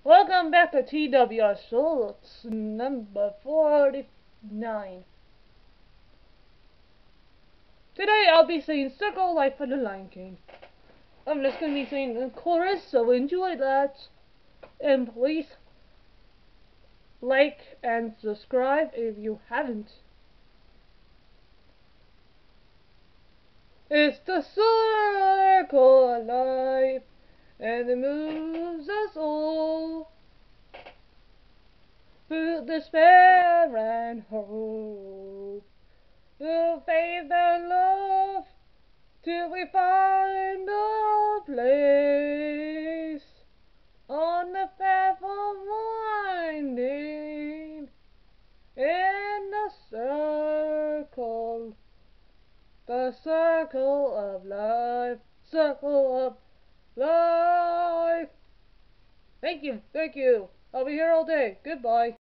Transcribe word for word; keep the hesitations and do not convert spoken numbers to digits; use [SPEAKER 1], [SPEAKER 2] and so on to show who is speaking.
[SPEAKER 1] Welcome back to T W R Show. It's number forty-nine. Today I'll be singing Circle Life for the Lion King. I'm just going to be singing the chorus, so enjoy that. And please like and subscribe if you haven't. It's the circle of life, and it moves us all through despair and hope, through faith and love, till we find a place on the path of winding in the circle, the circle of life, circle of life. Thank you, thank you. I'll be here all day. Goodbye.